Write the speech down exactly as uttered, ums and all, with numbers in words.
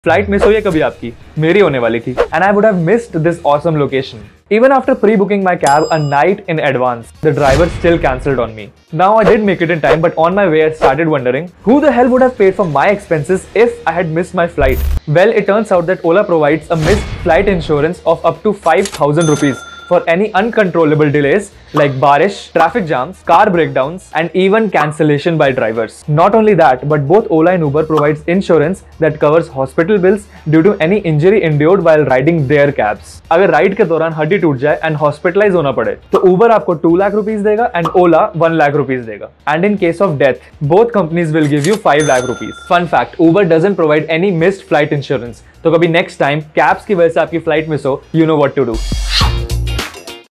Flight miss हुई है कभी आपकी? मेरी होने वाली थी and I would have missed this awesome location. Even after pre-booking my cab a night in advance, the driver still cancelled on me. Now I did make it in time, but on my way I started wondering who the hell would have paid for my expenses if I had missed my flight. Well, it turns out that Ola provides a missed flight insurance of up to five thousand rupees for any uncontrollable delays like barish, traffic jams, car breakdowns, and even cancellation by drivers. Not only that, but both Ola and Uber provides insurance that covers hospital bills due to any injury endured while riding their cabs. अगर ride के दौरान हड्डी टूट जाए and hospitalise होना पड़े तो Uber आपको two lakh rupees देगा and Ola one lakh rupees देगा. And in case of death, both companies will give you five lakh rupees. Fun fact, Uber doesn't provide any missed flight insurance. तो कभी next time cabs की वजह से आपकी flight miss हो, you know what to do.